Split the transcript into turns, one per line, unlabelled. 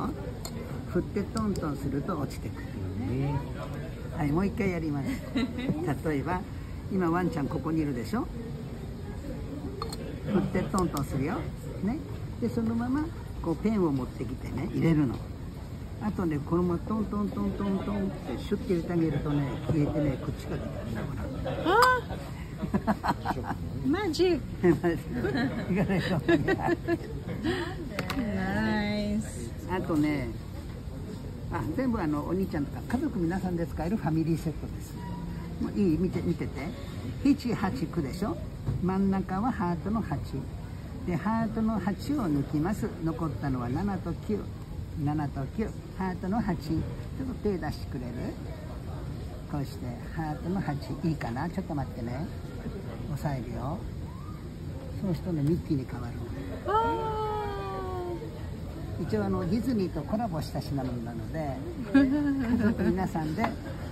振ってトントンすると落ちてくる。はい、もう一回やります。例えば今ワンちゃんここにいるでしょ。振ってトントンするよ、ね、でそのままこうペンを持ってきてね入れるの。あとねこのままトントントントントンってシュッて入れてあげるとね消えてねこっちが出てくるんだから。
マジック。ナイス。
あとね全部お兄ちゃんとか家族皆さんで使えるファミリーセットです。もういい見てて7、8、9でしょ。真ん中はハートの8でハートの8を抜きます。残ったのは7と9、7と9、ハートの8。ちょっと手出してくれる？こうしてハートの8いいかな。ちょっと待ってね、押さえるよ。そうするとねミッキーに変わるの。一応ディズニーとコラボした品物なので家族皆さんで